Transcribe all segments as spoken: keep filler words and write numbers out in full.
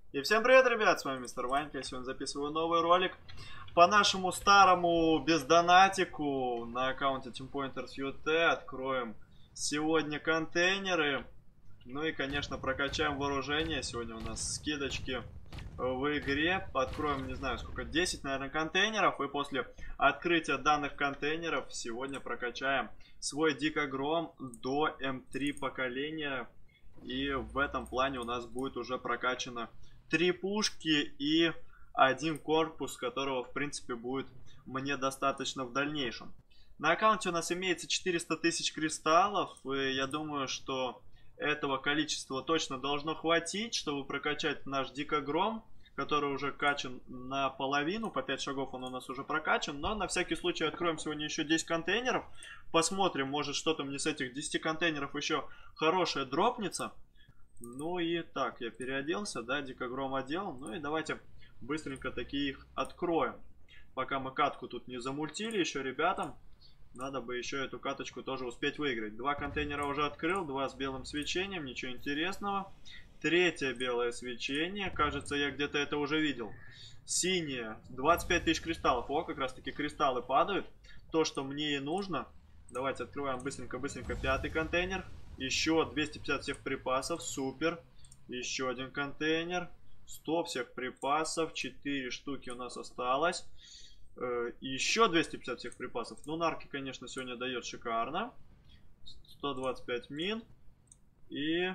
И всем привет, ребят, с вами Мистер Ванька. Я сегодня записываю новый ролик по нашему старому бездонатику на аккаунте Team Pointers ю ти. Откроем сегодня контейнеры. Ну и, конечно, прокачаем вооружение. Сегодня у нас скидочки в игре. Откроем, не знаю, сколько, десять, наверное, контейнеров. И после открытия данных контейнеров сегодня прокачаем свой Дикогром до эм три поколения. И в этом плане у нас будет уже прокачано три пушки и один корпус, которого, в принципе, будет мне достаточно в дальнейшем. На аккаунте у нас имеется четыреста тысяч кристаллов, и я думаю, что этого количества точно должно хватить, чтобы прокачать наш Дикогром, который уже качан наполовину, по пять шагов он у нас уже прокачан. Но на всякий случай откроем сегодня еще десять контейнеров, посмотрим, может что-то мне с этих десяти контейнеров еще хорошее дропнется. Ну и так, я переоделся, да, Дикогром одел. Ну и давайте быстренько такие их откроем. Пока мы катку тут не замультили еще ребятам, надо бы еще эту каточку тоже успеть выиграть. Два контейнера уже открыл, два с белым свечением, ничего интересного. Третье белое свечение, кажется, я где-то это уже видел. Синее, двадцать пять тысяч кристаллов. О, как раз таки кристаллы падают. То, что мне и нужно. Давайте открываем быстренько-быстренько пятый контейнер. Еще двести пятьдесят всех припасов, супер. Еще один контейнер. сто всех припасов, четыре штуки у нас осталось. Еще двести пятьдесят всех припасов. Ну, нарки, конечно, сегодня дает шикарно. сто двадцать пять мин. И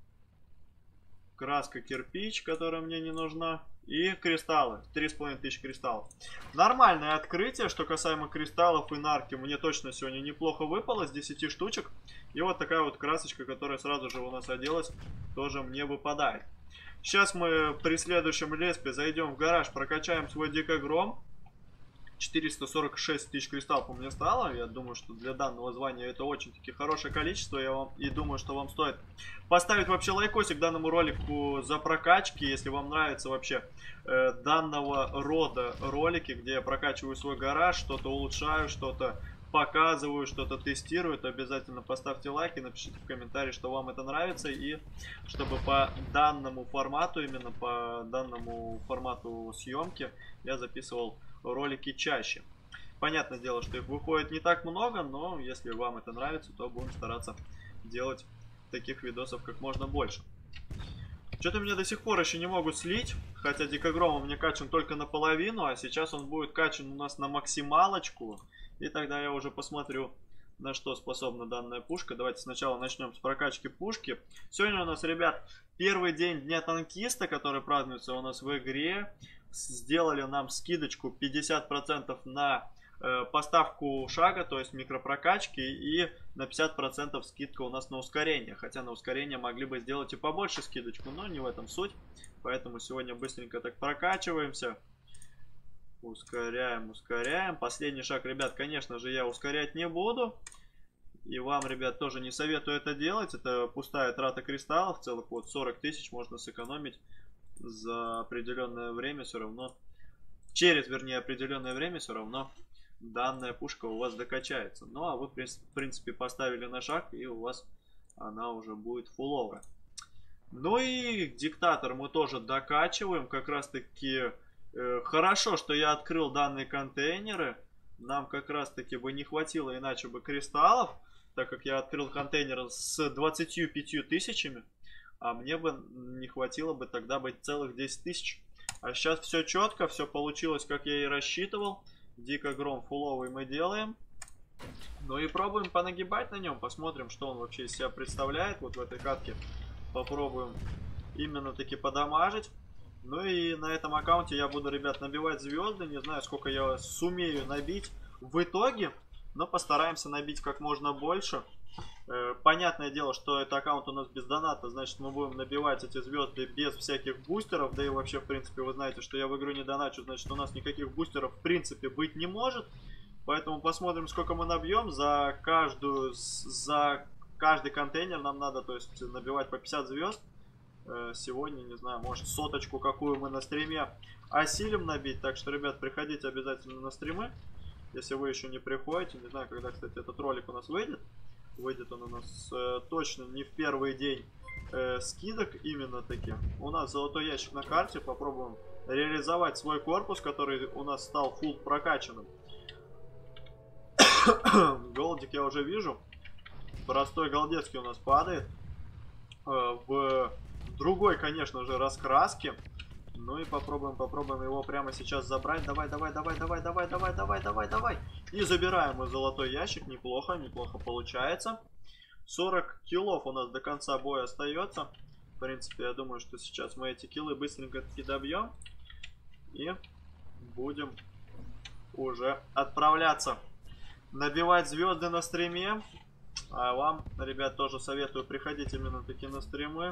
краска кирпич, которая мне не нужна. И кристаллы. три с половиной тысячи кристаллов. Нормальное открытие, что касаемо кристаллов и нарки. Мне точно сегодня неплохо выпало с десяти штучек. И вот такая вот красочка, которая сразу же у нас оделась, тоже мне выпадает. Сейчас мы при следующем леспе зайдем в гараж, прокачаем свой Дикогром. четыреста сорок шесть тысяч кристаллов у меня стало. Я думаю, что для данного звания это очень-таки хорошее количество. Я вам и думаю, что вам стоит поставить вообще лайкосик данному ролику за прокачки. Если вам нравится вообще э, данного рода ролики, где я прокачиваю свой гараж, что-то улучшаю, что-то показываю, что-то тестирую, то обязательно поставьте лайк и напишите в комментарии, что вам это нравится. И чтобы по данному формату, именно по данному формату съемки я записывал ролики чаще. Понятное дело, что их выходит не так много, но если вам это нравится, то будем стараться делать таких видосов как можно больше. Что-то меня до сих пор еще не могут слить, хотя Дикогром у меня качан только наполовину, а сейчас он будет качан у нас на максималочку. И тогда я уже посмотрю, на что способна данная пушка. Давайте сначала начнем с прокачки пушки. Сегодня у нас, ребят, первый день Дня Танкиста, который празднуется у нас в игре. Сделали нам скидочку пятьдесят процентов на э, поставку шага, то есть микропрокачки, и на пятьдесят процентов скидка у нас на ускорение. Хотя на ускорение могли бы сделать и побольше скидочку, но не в этом суть. Поэтому сегодня быстренько так прокачиваемся. Ускоряем, ускоряем. Последний шаг, ребят, конечно же, я ускорять не буду. И вам, ребят, тоже не советую это делать. Это пустая трата кристаллов, целых вот сорок тысяч можно сэкономить. За определенное время все равно, через, вернее, определенное время все равно данная пушка у вас докачается. Ну, а вы, в принципе, поставили на шаг, и у вас она уже будет фуловая. Ну и диктатор мы тоже докачиваем. Как раз таки э, хорошо, что я открыл данные контейнеры. Нам как раз таки бы не хватило иначе бы кристаллов, так как я открыл контейнер с двадцатью пятью тысячами. А мне бы не хватило бы тогда быть целых десять тысяч. А сейчас все четко, все получилось, как я и рассчитывал. Дикогром фуловый мы делаем. Ну и пробуем понагибать на нем. Посмотрим, что он вообще из себя представляет. Вот в этой катке попробуем именно таки подамажить. Ну и на этом аккаунте я буду, ребят, набивать звезды. Не знаю, сколько я сумею набить в итоге. Но постараемся набить как можно больше. Понятное дело, что это аккаунт у нас без доната, значит мы будем набивать эти звезды без всяких бустеров. Да и вообще, в принципе, вы знаете, что я в игру не доначу, значит у нас никаких бустеров в принципе быть не может. Поэтому посмотрим, сколько мы набьем. За каждую, за каждый контейнер нам надо, то есть, набивать по пятьдесят звезд. Сегодня, не знаю, может соточку какую мы на стриме осилим набить. Так что, ребят, приходите обязательно на стримы, если вы еще не приходите. Не знаю, когда, кстати, этот ролик у нас выйдет. Выйдет он у нас э, точно не в первый день э, скидок именно таки. У нас золотой ящик на карте. Попробуем реализовать свой корпус, который у нас стал фулл прокачанным. Голдик я уже вижу. Простой голдецкий у нас падает. Э, в другой, конечно же, раскраске. Ну и попробуем, попробуем его прямо сейчас забрать. Давай, давай, давай, давай, давай, давай, давай, давай, давай. И забираем мы золотой ящик. Неплохо, неплохо получается. сорок киллов у нас до конца боя остается. В принципе, я думаю, что сейчас мы эти киллы быстренько таки добьем. И будем уже отправляться набивать звезды на стриме. А вам, ребят, тоже советую приходить именно таки на стримы,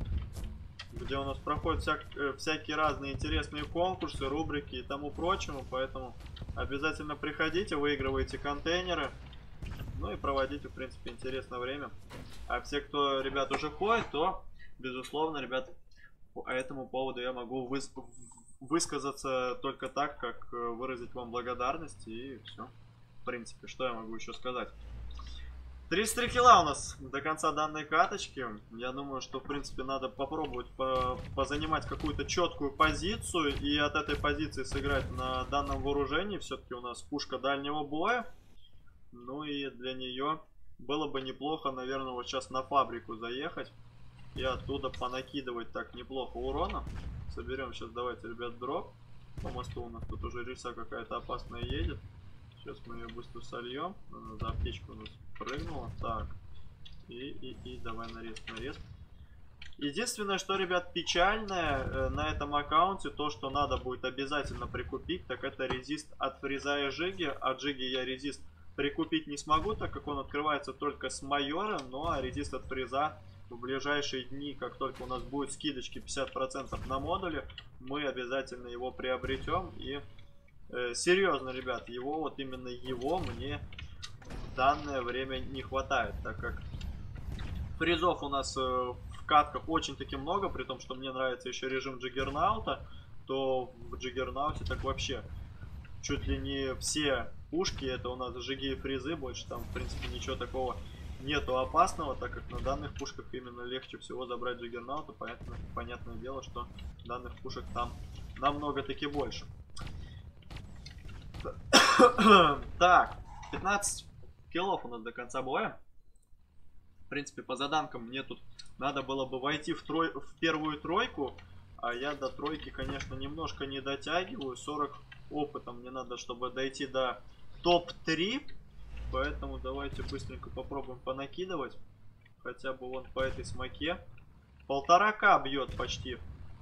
где у нас проходят всяк, всякие разные интересные конкурсы, рубрики и тому прочему. Поэтому обязательно приходите, выигрывайте контейнеры. Ну и проводите, в принципе, интересное время. А все, кто, ребят, уже ходит, то, безусловно, ребят, по этому поводу я могу выс высказаться только так, как выразить вам благодарность. И все. В принципе, что я могу еще сказать? тридцать три килла у нас до конца данной каточки. Я думаю, что, в принципе, надо попробовать по позанимать какую-то четкую позицию. И от этой позиции сыграть на данном вооружении. Все-таки у нас пушка дальнего боя. Ну и для нее было бы неплохо, наверное, вот сейчас на фабрику заехать. И оттуда понакидывать так неплохо урона. Соберем сейчас, давайте, ребят, дроп. По мосту у нас тут уже риса какая-то опасная едет. Сейчас мы ее быстро сольем. Она за аптечку у нас прыгнула. Так. И, и, и давай нарез, нарез. Единственное, что, ребят, печальное э, на этом аккаунте, то, что надо будет обязательно прикупить, так это резист от фриза и Жиги. От Жиги я резист прикупить не смогу, так как он открывается только с майора. Ну а резист от фриза в ближайшие дни, как только у нас будет скидочки пятьдесят процентов на модуле, мы обязательно его приобретем. И э, серьезно, ребят, его, вот именно его мне в данное время не хватает, так как фризов у нас э, в катках очень-таки много, при том, что мне нравится еще режим Джиггернаута, то в Джиггернауте так вообще чуть ли не все пушки это у нас жиги и фризы, больше там в принципе ничего такого нету опасного, так как на данных пушках именно легче всего забрать Джиггернаута. Понятно, понятное дело, что данных пушек там намного таки больше. Так, пятнадцать киллов у нас до конца боя. В принципе, по заданкам мне тут надо было бы войти в, трой... в первую тройку, а я до тройки, конечно, немножко не дотягиваю. сорок опыта мне надо, чтобы дойти до топ три. Поэтому давайте быстренько попробуем понакидывать. Хотя бы вон по этой смоке. Полтора ка бьет почти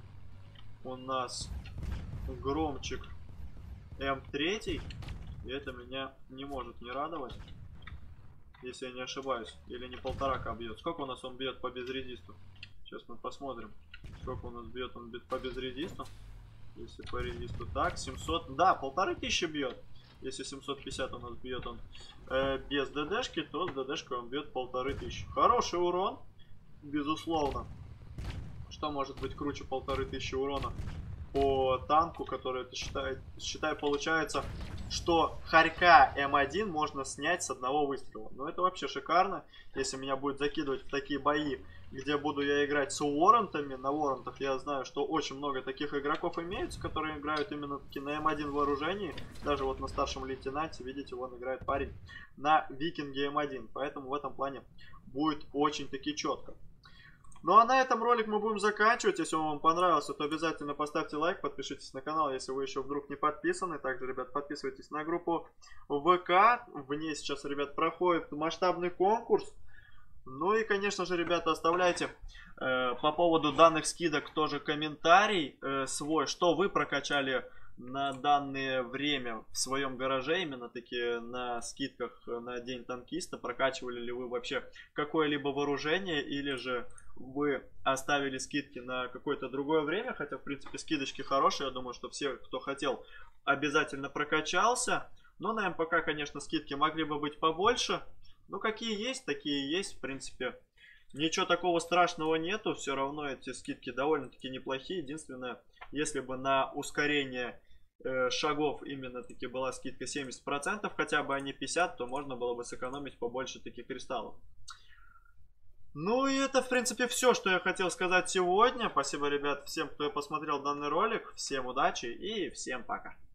у нас громчик эм три. И это меня не может не радовать. Если я не ошибаюсь. Или не полтора ка бьет. Сколько у нас он бьет по безрезисту? Сейчас мы посмотрим. Сколько у нас бьет он по безрезисту. Если по резисту так, семьсот. Да, полторы тысячи бьет. Если семьсот пятьдесят у нас бьет он э, без ДДшки, то с ДДшкой он бьет полторы тысячи. Хороший урон, безусловно. Что может быть круче полторы тысячи урона по танку, который это считает, считай, получается, что Харька эм один можно снять с одного выстрела. Но это вообще шикарно, если меня будет закидывать в такие бои, где буду я играть с уоррентами. На уоррентах я знаю, что очень много таких игроков имеются, которые играют именно таки на эм один вооружении. Даже вот на старшем лейтенанте, видите, вон играет парень на Викинге эм один. Поэтому в этом плане будет очень таки четко. Ну а на этом ролик мы будем заканчивать. Если он вам понравился, то обязательно поставьте лайк, подпишитесь на канал, если вы еще вдруг не подписаны. Также, ребят, подписывайтесь на группу ВК. В ней сейчас, ребят, проходит масштабный конкурс. Ну и, конечно же, ребята, оставляйте э, по поводу данных скидок тоже комментарий э, свой, что вы прокачали на данное время в своем гараже, именно таки на скидках на День танкиста. Прокачивали ли вы вообще какое-либо вооружение, или же вы оставили скидки на какое-то другое время, хотя, в принципе, скидочки хорошие. Я думаю, что все, кто хотел, обязательно прокачался. Но на эм пэ ка, конечно, скидки могли бы быть побольше. Ну, какие есть, такие есть, в принципе. Ничего такого страшного нету, все равно эти скидки довольно-таки неплохие. Единственное, если бы на ускорение э, шагов именно таки была скидка семьдесят процентов, хотя бы, а не пятьдесят процентов, то можно было бы сэкономить побольше таких кристаллов. Ну и это, в принципе, все, что я хотел сказать сегодня. Спасибо, ребят, всем, кто посмотрел данный ролик. Всем удачи и всем пока.